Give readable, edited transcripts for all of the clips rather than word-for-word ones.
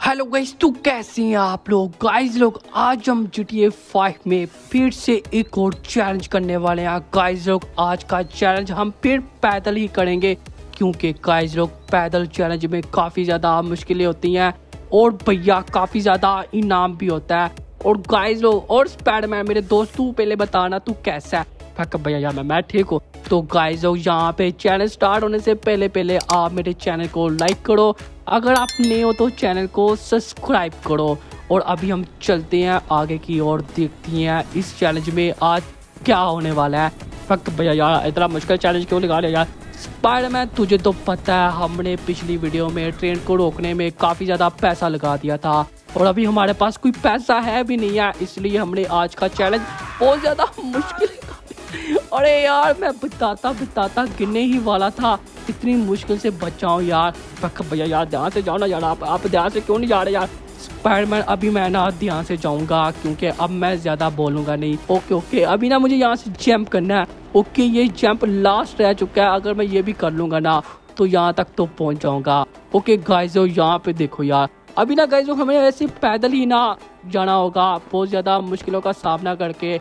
Hello guys, तो कैसे हैं आप लोग। गाइस लोग आज हम GTA 5 में फिर से एक और चैलेंज करने वाले हैं। गाइस लोग आज का चैलेंज हम फिर पैदल ही करेंगे, क्योंकि गाइस लोग पैदल चैलेंज में काफ़ी ज़्यादा मुश्किलें होती हैं और भैया काफ़ी ज़्यादा इनाम भी होता है। और गाइस लोग और स्पाइडरमैन मेरे दोस्त, तू पहले बताना तू कैसा है। भैया यार मैं ठीक हूँ। तो गाइस लोग यहाँ पे चैनल स्टार्ट होने से पहले आप मेरे चैनल को लाइक करो, अगर आप नए हो तो चैनल को सब्सक्राइब करो। और अभी हम चलते हैं आगे की ओर, देखती हैं इस चैलेंज में आज क्या होने वाला है। भैया यार इतना मुश्किल चैलेंज क्यों लगा लिया यार। स्पाइडरमैन तुझे तो पता है हमने पिछली वीडियो में ट्रेन को रोकने में काफ़ी ज़्यादा पैसा लगा दिया था और अभी हमारे पास कोई पैसा है भी नहीं है, इसलिए हमने आज का चैलेंज बहुत ज़्यादा मुश्किल। अरे यार मैं बताता गिरने ही वाला था, इतनी मुश्किल से बचाऊं यार। भैया यार ध्यान से जाओ ना यार, आप ध्यान से क्यों नहीं जा रहे यार। स्पाइडरमैन अभी मैं ना ध्यान से जाऊंगा क्योंकि अब मैं ज़्यादा बोलूंगा नहीं। ओके अभी ना मुझे यहाँ से जंप करना है। ओके ये जंप लास्ट रह चुका है, अगर मैं ये भी कर लूँगा ना तो यहाँ तक तो पहुँच जाऊँगा। ओके गाइस यहाँ पे देखो यार, अभी ना गाइस हमें ऐसे पैदल ही ना जाना होगा, बहुत ज़्यादा मुश्किलों का सामना करके।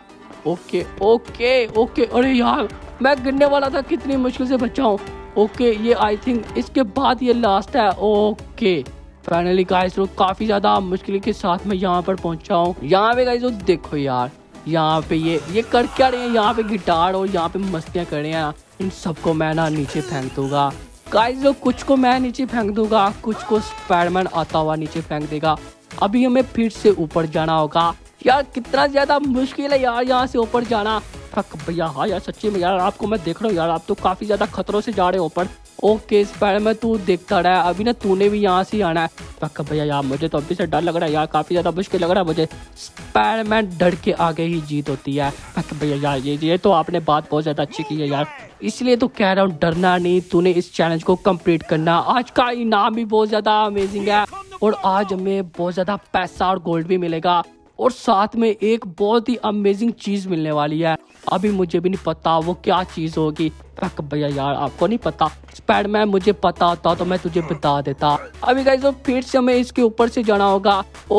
ओके अरे यार मैं गिरने वाला था, कितनी मुश्किल से बचाऊं। ओके ये आई थिंक इसके बाद ये लास्ट है। ओके फाइनली गाइस लोग काफ़ी ज़्यादा मुश्किल के साथ मैं यहाँ पर पहुँचा हूँ। यहाँ पे गाइस लोग देखो यार, यहाँ पे ये कर क्या रहे हैं, यहाँ पे गिटार और यहाँ पे मस्तियाँ कर रहे हैं। इन सबको मैं ना नीचे फेंक दूंगा गाइस लोग, कुछ को मैं नीचे फेंक दूंगा, कुछ को स्पाइडरमैन आता हुआ नीचे फेंक देगा। अभी हमें फिर से ऊपर जाना होगा यार, कितना ज्यादा मुश्किल है यार यहाँ से ऊपर जाना। भैया हाँ यार सच्ची में यार, आपको मैं देख रहा हूँ यार, आप तो काफी ज्यादा खतरों से जा रहे हो ऊपर। ओके स्पाइडरमैन तू देखता रहा है, अभी ना तूने भी यहाँ से आना है। भैया यार मुझे तो अभी से डर लग रहा है यार, काफी ज्यादा मुश्किल लग रहा है मुझे। स्पाइडरमैन डर के आगे ही जीत होती है। भैया यार ये तो आपने बात बहुत ज्यादा अच्छी की है यार, इसलिए तो कह रहा हूँ डरना नहीं, तूने इस चैलेंज को कंप्लीट करना। आज का इनाम भी बहुत ज्यादा अमेजिंग है और आज हमें बहुत ज्यादा पैसा और गोल्ड भी मिलेगा और साथ में एक बहुत ही अमेजिंग चीज मिलने वाली है। अभी मुझे भी नहीं पता वो क्या चीज होगी। भैया यार आपको नहीं पता, स्पाइडरमैन मुझे पता होता तो मैं तुझे बता देता। अभी गाइस तो फिर से हमें इसके ऊपर से जाना होगा।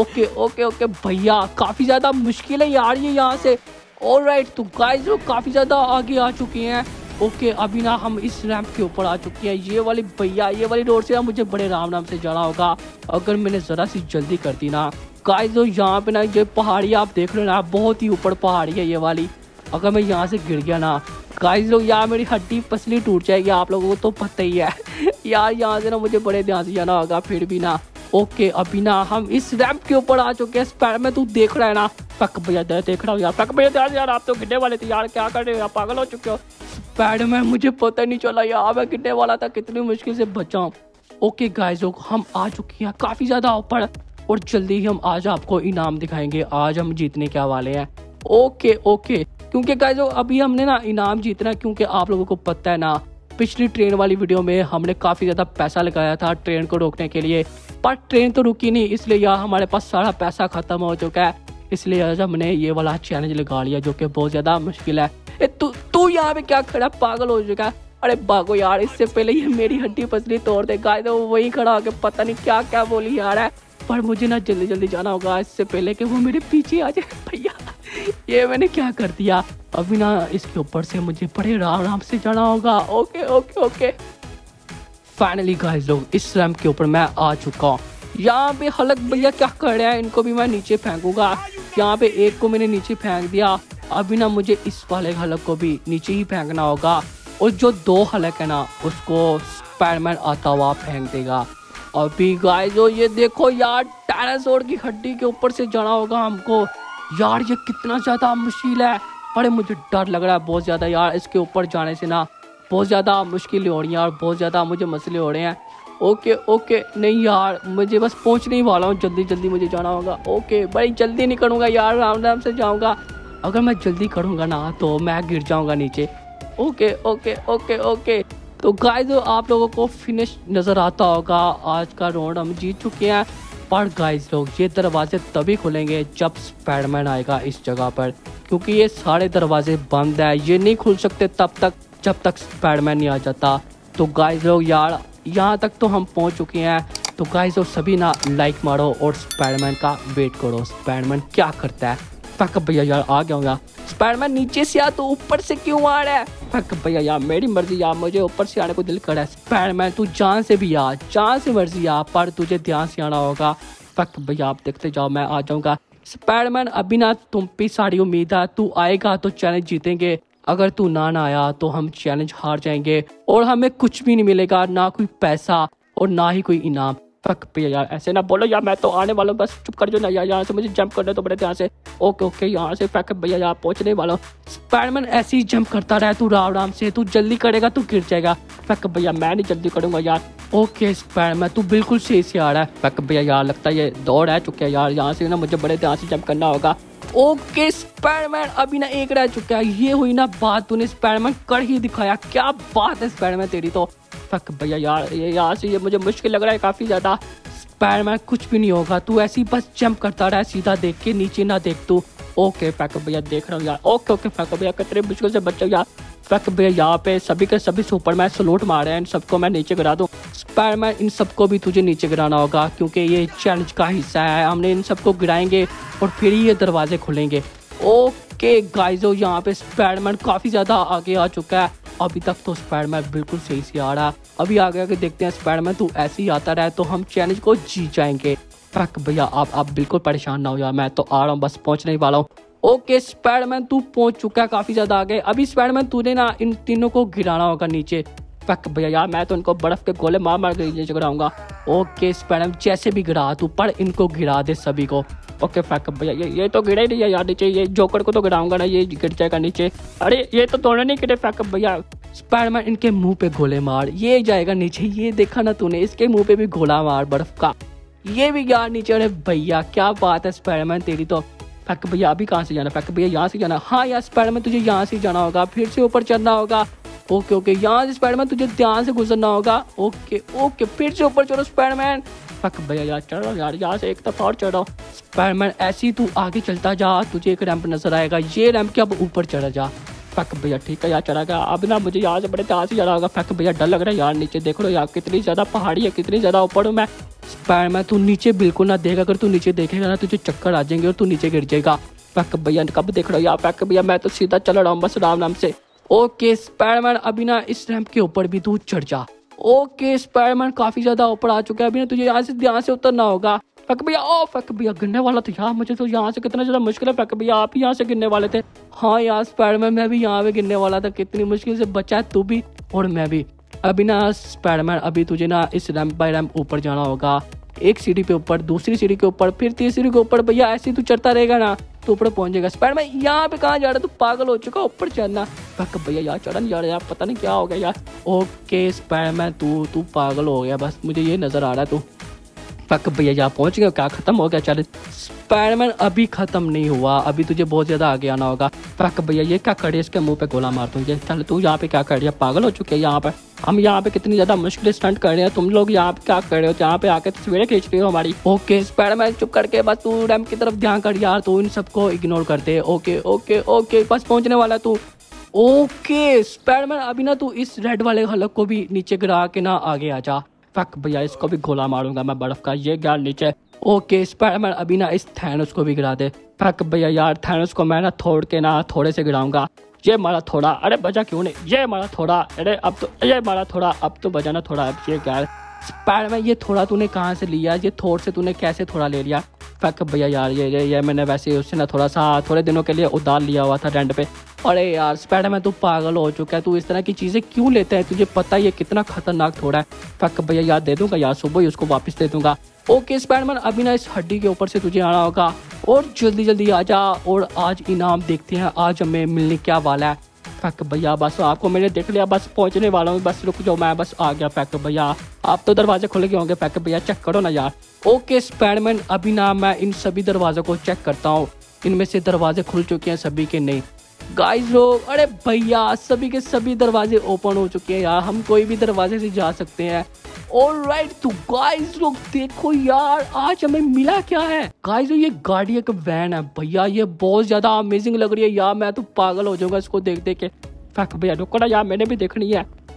ओके भैया काफी ज्यादा मुश्किल है यार ये यहाँ से। ऑलराइट तो गाइस लोग काफी ज्यादा आगे आ चुके हैं। ओके अभी ना हम इस रैंप के ऊपर आ चुके हैं। ये वाली भैया ये वाली रोड से ना मुझे बड़े आराम से जाना होगा, अगर मैंने जरा सी जल्दी कर दी ना। गाइस तो यहाँ पे ना ये पहाड़ी आप देख रहे हो ना, बहुत ही ऊपर पहाड़ी है ये वाली। अगर मैं यहाँ से गिर गया ना गाइस लोग, यार मेरी हड्डी पसली टूट जाएगी, आप लोगों को तो पता ही है यार। यहाँ से ना मुझे बड़े ध्यान से जाना होगा फिर भी ना। ओके अभी ना हम इस रैंप के ऊपर आ चुके हैं। स्पाइडरमैन तू देख रहा है ना। भैया देख रहा हूँ यार। भैया यार आप तो गिरने वाले थे यार, क्या कर रहे हो आप, पागल हो चुके हो। स्पाइडरमैन मुझे पता नहीं चला यार, मैं गिरने वाला था, कितनी मुश्किल से बचाऊं। ओके गाइस लोग हम आ चुके हैं काफी ज्यादा ऊपर और जल्दी ही हम आज आपको इनाम दिखाएंगे, आज हम जीतने क्या वाले हैं। ओके क्योंकि गाइस अभी हमने ना इनाम जीतना, क्योंकि आप लोगों को पता है ना पिछली ट्रेन वाली वीडियो में हमने काफ़ी ज़्यादा पैसा लगाया था ट्रेन को रोकने के लिए, पर ट्रेन तो रुकी नहीं, इसलिए यार हमारे पास सारा पैसा ख़त्म हो चुका है। इसलिए आज हमने ये वाला चैलेंज लगा लिया जो कि बहुत ज़्यादा मुश्किल है। तू यहाँ पे क्या खड़ा, पागल हो चुका है। अरे भागो यार, इससे पहले ये मेरी हड्डी पसली तोड़ दे। गाइस वो वही खड़ा होकर पता नहीं क्या बोली यार है, पर मुझे ना जल्दी जाना होगा इससे पहले कि वो मेरे पीछे आ जाए। भैया ये मैंने क्या कर दिया। अभी ना इसके ऊपर से मुझे बड़े आराम से जाना होगा। ओके फाइनली गाइस लोग इस रैंप के ऊपर मैं आ चुका हूँ। यहाँ पे हलक भैया क्या कर रहे हैं, इनको भी मैं नीचे फेंकूंगा। यहाँ पे एक को मैंने नीचे फेंक दिया, अभी ना मुझे इस वाले हलक को भी नीचे ही फेंकना होगा और जो दो हलक है ना उसको स्पाइडरमैन आता हुआ फेंक देगा। अभी गाइस ये देखो यार, डायनासोर की हड्डी के ऊपर से जाना होगा हमको। यार ये कितना ज्यादा मुश्किल है, अरे मुझे डर लग रहा है बहुत ज्यादा यार, इसके ऊपर जाने से ना बहुत ज्यादा मुश्किल हो रही है और बहुत ज्यादा मुझे मसले हो रहे हैं। ओके नहीं यार मुझे बस पहुंचने ही वाला हूँ, जल्दी मुझे जाना होगा। ओके बड़ी जल्दी नहीं करूँगा यार, आराम से जाऊँगा, अगर मैं जल्दी करूँगा ना तो मैं गिर जाऊँगा नीचे। ओके तो गाइस आप लोगों को फिनिश नज़र आता होगा, आज का राउंड हम जीत चुके हैं। पर गाइस लोग ये दरवाजे तभी खुलेंगे जब स्पाइडरमैन आएगा इस जगह पर, क्योंकि ये सारे दरवाजे बंद है, ये नहीं खुल सकते तब तक जब तक स्पाइडरमैन नहीं आ जाता। तो गाइस लोग यार यहाँ तक तो हम पहुँच चुके हैं, तो गाइस और सभी ना लाइक मारो और स्पाइडरमैन का वेट करो, स्पाइडरमैन क्या करता है। फक भैया यार आ गया हूँ यार। स्पाइडरमैन नीचे से आ, तो ऊपर से क्यों आ रहा है। फक भैया यार मेरी मर्जी यार, मुझे ऊपर से आने को दिल कर रहा है। स्पाइडरमैन तू जान से भी आ, जान से मर्जी आ, पर तुझे ध्यान से आना होगा। फक भैया आप देखते जाओ, मैं आ जाऊंगा। स्पाइडरमैन अभी ना तुम पे सारी उम्मीद है, तू आएगा तो चैलेंज जीतेंगे, अगर तू ना आया तो हम चैलेंज हार जाएंगे और हमें कुछ भी नहीं मिलेगा, ना कोई पैसा और ना ही कोई इनाम। फक भैया यार ऐसे ना बोलो यार, मैं तो आने वाला हूँ, बस चुप कर जो ना यार। यहाँ से मुझे जंप करने तो बड़े ध्यान से। ओके ओके यहाँ से फक भैया यार पहुंचने वाला हूँ। स्पाइडरमैन ऐसे ही जंप करता रहा, तू आराम से, तू जल्दी करेगा तू गिर जाएगा। फक भैया मैं नहीं जल्दी करूंगा यार। ओके स्पाइडरमैन तू बिल्कुल सही से आ रहा है। फक भैया यार लगता है ये दौड़ रह चुके हैं यार, यहाँ से ना मुझे बड़े ध्यान से जंप करना होगा। ओके स्पाइडरमैन अभी ना एक रह चुका है। ये हुई ना बात, तूने स्पाइडरमैन कर ही दिखाया, क्या बात है स्पाइडरमैन तेरी तो। फक भैया यार ये यहाँ से ये मुझे मुश्किल लग रहा है काफी ज्यादा। स्पाइडरमैन कुछ भी नहीं होगा, तू ऐसे ही बस जंप करता रहा, सीधा देख के नीचे ना देख तू। ओके फक भैया देख रहा हूँ यार। ओके ओके फक भैया कितने मुश्किल से बच्चों यार। फक भैया यहाँ पे सभी के सभी सुपरमैन सलूट मार रहे हैं, इन सबको मैं नीचे गिरा दूँ। स्पाइडरमैन इन सबको भी तुझे नीचे गिराना होगा, क्योंकि ये चैलेंज का हिस्सा है। हमने इन सबको गिराएंगे और फिर ही ये दरवाजे खुलेंगे। ओके गाइजो यहाँ पे स्पाइडरमैन काफी ज्यादा आगे आ चुका है। अभी तक तो स्पाइडरमैन बिल्कुल सही से आ रहा है, अभी आगे आगे देखते हैं। स्पाइडरमैन तू ऐसे ही आता रहे तो हम चैलेंज को जीत जाएंगे। फक भैया आप बिल्कुल परेशान ना हो यार, मैं तो आ रहा हूँ, बस पहुंचने ही वाला हूँ। ओके स्पाइडरमैन तू पहुंच चुका है काफी ज्यादा आगे। अभी स्पाइडरमैन तूने ना इन तीनों को गिराना होगा नीचे। फक भैया यार मैं तो इनको बर्फ के गोले मार मार के नीचे गिराऊंगा। ओके स्पाइडरमैन जैसे भी गिरा तू, पर इनको गिरा दे सभी को। ओके फक भैया ये तो गिरा ही नहीं है यार नीचे, ये जोकर को तो गिराऊंगा ना, ये गिर जाएगा नीचे। अरे ये तो दोनों नहीं गिरे फक भैया। स्पाइडरमैन इनके मुंह पे गोले मार, ये जाएगा नीचे। ये देखा ना तूने, इसके मुंह पे भी गोला मार बर्फ का, ये भी यार नीचे। अरे भैया क्या बात है स्पाइडरमैन तेरी तो। फक भैया अभी कहाँ से जाना। फक भैया यहाँ से जाना। हाँ यार स्पाइडरमैन तुझे यहाँ से जाना होगा, फिर से ऊपर चढ़ना होगा। ओके ओके यहाँ से स्पाइडरमैन तुझे ध्यान से गुजरना होगा। ओके ओके फिर से ऊपर चढ़ो स्पाइडरमैन। फक भैया यार चढ़ो यार, यहाँ से एक दफा और चढ़ो। स्पाइडरमैन ऐसे ही तू आगे चलता जा, तुझे एक रैंप नजर आएगा, ये रैंप के अब ऊपर चढ़ा जा। फक भैया ठीक है यार चढ़ा गया। अब ना मुझे यहाँ से बड़े ध्यान से जाना होगा। फक भैया डर लग रहा है यार, नीचे देख लो यार कितनी ज्यादा पहाड़ी है, कितनी ज्यादा ऊपर हूँ मैं। स्पाइडरमैन तू नीचे बिल्कुल ना देख, अगर तू नीचे देखेगा ना तुझे चक्कर आ जाएंगे और तू नीचे गिर जाएगा। फक भैया कब देख रहा हो यार। फक भैया मैं तो सीधा चल रहा हूँ बस राम नाम से। ओके स्पाइडरमैन अभी ना इस रैंप के ऊपर भी तू चढ़ जा। ओके स्पाइडरमैन काफी ज्यादा ऊपर आ चुका है, अभी ना तुझे यहाँ से ध्यान से उतरना होगा। फक भैया ओ फक भैया गिरने वाला था यार, मुझे तो यहाँ से कितना ज्यादा मुश्किल है। फक भैया आप ही यहाँ से गिरने वाले थे। हाँ यार स्पाइडरमैन मैं भी यहाँ पे गिरने वाला था, कितनी मुश्किल से बचा है तू भी और मैं भी। अभी ना स्पाइडरमैन अभी तुझे ना इस रैंप बाय रैंप ऊपर जाना होगा, एक सीढ़ी पे ऊपर, दूसरी सीढ़ी के ऊपर, फिर तीसरी के ऊपर। भैया ऐसे ही तू चढ़ता रहेगा ना तो ऊपर पहुंच जाएगा। स्पाइडरमैन यहाँ पे कहाँ जा रहा है, तू पागल हो चुका, ऊपर चढ़ना। फक भैया यार चढ़ा नहीं जा रहा यार, पता नहीं क्या हो गया यार। ओके स्पाइडरमैन तू पागल हो गया, बस मुझे ये नजर आ रहा है तू। फक भैया यहाँ पहुंच गया, क्या खत्म हो गया चैलेंज। स्पाइडरमैन अभी खत्म नहीं हुआ, अभी तुझे बहुत ज्यादा आगे आना होगा। फक भैया ये क्या करे, इसके मुंह पे गोला मार दूंगे। चल तू यहाँ पे क्या कर रही है, पागल हो चुके हैं यहाँ पर। हम यहाँ पे कितनी ज्यादा मुश्किल स्टंट कर रहे हैं, तुम लोग यहाँ पे क्या कर रहे हो, यहाँ पे आके तस्वीरें खींच रही हो हमारी। ओके स्पाइडरमैन चुप करके बस तू रैंप की तरफ ध्यान कर यार, तू इन सबको इग्नोर करते। ओके ओके ओके बस पहुंचने वाला तू। ओके स्पाइडरमैन अभी ना तू इस रेड वाले हलक को भी नीचे गिरा के ना आगे आ जा। फक भैया इसको भी गोला मारूंगा मैं बर्फ का, ये गया नीचे। ओके स्पाइडरमैन अभी ना इस थैनोस को भी गिरा दे। फक भैया यार थैनोस को मैं ना थोड़े से गिराऊंगा। ये मारा थोड़ा, अरे बजा क्यों नहीं, ये मारा थोड़ा, अरे अब तो ये मारा थोड़ा, अब तो बजाना थोड़ा। अब ये क्या स्पाइडरमैन ये थोड़ा तूने कहाँ से लिया, ये थोड़ से तूने कैसे थोड़ा ले लिया। फक भैया यार ये मैंने वैसे उससे ना थोड़े दिनों के लिए उधार लिया हुआ था रेंट पे। अरे यार स्पाइडरमैन तू पागल हो चुका है, तू इस तरह की चीजें क्यों लेता है, तुझे पता है ये कितना खतरनाक थोड़ा है। फक भैया यार दे दूंगा यार, सुबह ही उसको वापस दे दूंगा। ओके स्पाइडरमैन अभी ना इस हड्डी के ऊपर से तुझे आना होगा और जल्दी जल्दी आ जा, और आज इनाम देखते हैं आज हमें मिलने क्या वाला है। फक भैया बस आपको मैंने देख लिया, बस पहुंचने वाला हूँ, बस रुक जाओ मैं बस आ गया। फक भैया आप तो दरवाजे खुल गए होंगे, फक भैया चेक करो ना यार। ओके स्पाइडरमैन अभी ना मैं इन सभी दरवाजों को चेक करता हूँ, इनमें से दरवाजे खुल चुके हैं सभी के नहीं। गाइस लोग अरे भैया सभी के सभी दरवाजे ओपन हो चुके हैं यार, हम कोई भी दरवाजे से जा सकते हैं। ऑलराइट तो गाइस लोग देखो यार आज हमें मिला क्या है। गाइस ये गाड़ी एक वैन है भैया, ये बहुत ज्यादा अमेजिंग लग रही है यार, मैं तो पागल हो जाऊंगा इसको देख देख के। फक भैया रुको ना यार, मैंने भी देखनी है।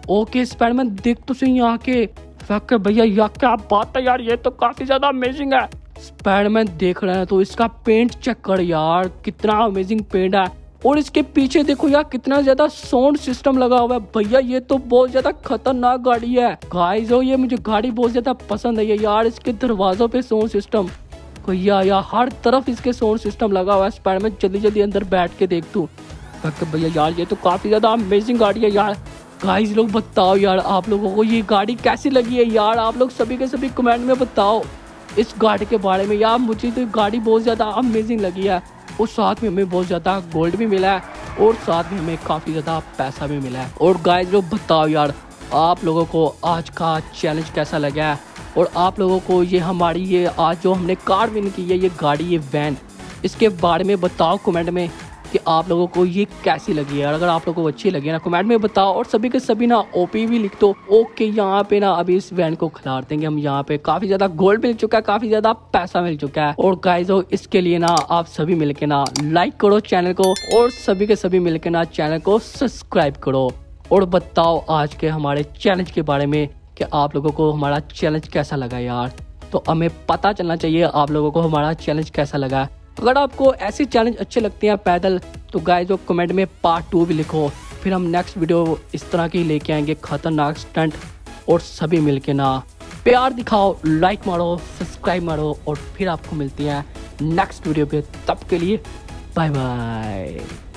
ओके स्पाइडरमैन देख तो सही यहाँ के फक भैया, यार क्या बात है यार, ये तो काफी ज्यादा अमेजिंग है। स्पाइडरमैन देख रहे हैं तो इसका पेंट चेक कर यार, कितना अमेजिंग पेंट है। और इसके पीछे देखो यार कितना ज्यादा साउंड सिस्टम लगा हुआ है भैया, ये तो बहुत ज्यादा खतरनाक गाड़ी है गाइस। ये मुझे गाड़ी बहुत ज्यादा पसंद है यार, इसके दरवाजों पे साउंड सिस्टम भैया, यार हर तरफ इसके साउंड सिस्टम लगा हुआ है। स्पाइडरमैन जल्दी जल्दी अंदर बैठ के देख तू भैया, यार ये तो काफी ज्यादा अमेजिंग गाड़ी है यार। गाइस लोग बताओ यार आप लोगों को ये गाड़ी कैसी लगी है यार, आप लोग सभी के सभी कमेंट में बताओ इस गाड़ी के बारे में। यार मुझे तो गाड़ी बहुत ज़्यादा अमेजिंग लगी है, और साथ में हमें बहुत ज़्यादा गोल्ड भी मिला है, और साथ में हमें काफ़ी ज़्यादा पैसा भी मिला है। और गाइस लोग बताओ यार आप लोगों को आज का चैलेंज कैसा लगा है, और आप लोगों को ये हमारी ये आज जो हमने कार विन की है ये गाड़ी ये वैन, इसके बारे में बताओ कमेंट में कि आप लोगों को ये कैसी लगी है। और अगर आप लोगों को अच्छी लगी ना कमेंट में बताओ, और सभी के सभी ना ओपी भी लिख दो। ओके यहाँ पे ना अभी इस वैन को खिलार देंगे हम, यहाँ पे काफी ज्यादा गोल्ड मिल चुका है, काफी ज्यादा पैसा मिल चुका है। और गाइस इसके लिए ना आप सभी मिलके ना लाइक करो चैनल को, और सभी के सभी मिलके ना चैनल को सब्सक्राइब करो। और बताओ आज के हमारे चैलेंज के बारे में कि आप लोगों को हमारा चैलेंज कैसा लगा यार, तो हमें पता चलना चाहिए आप लोगों को हमारा चैलेंज कैसा लगा। अगर आपको ऐसे चैलेंज अच्छे लगते हैं पैदल तो गाइस कमेंट में पार्ट 2 भी लिखो, फिर हम नेक्स्ट वीडियो इस तरह की लेके आएंगे खतरनाक स्टंट। और सभी मिलके ना प्यार दिखाओ, लाइक मारो, सब्सक्राइब मारो, और फिर आपको मिलती है नेक्स्ट वीडियो पे। तब के लिए बाय बाय।